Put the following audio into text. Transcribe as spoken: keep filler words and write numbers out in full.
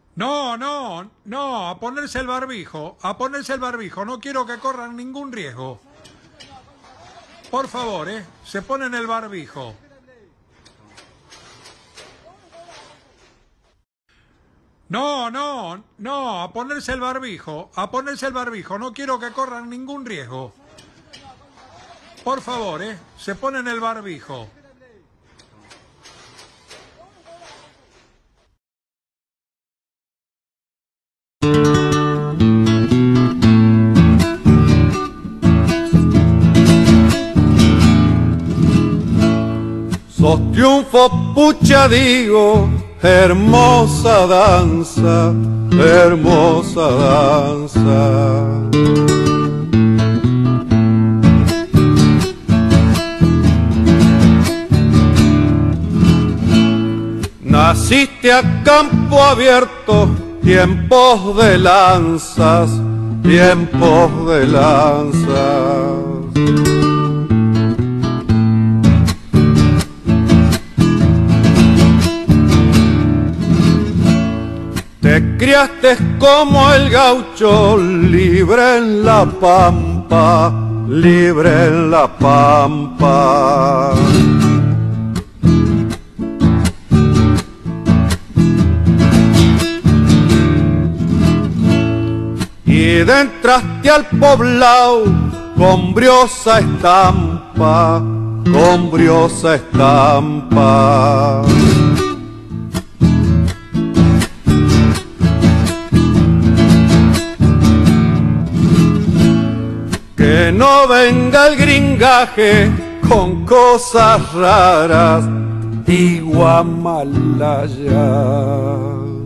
No, no, no, a ponerse el barbijo, a ponerse el barbijo, no quiero que corran ningún riesgo. Por favor, ¿eh? Se ponen el barbijo. No, no, no, a ponerse el barbijo, a ponerse el barbijo, no quiero que corran ningún riesgo. Por favor, ¿eh? Se ponen el barbijo. Sos triunfo, pucha digo, hermosa danza, hermosa danza. Naciste a campo abierto, tiempos de lanzas, tiempos de lanzas. Te criaste como el gaucho, libre en la pampa, libre en la pampa. Y entraste al poblado con briosa estampa, con briosa estampa. Que no venga el gringaje con cosas raras y guamalaya.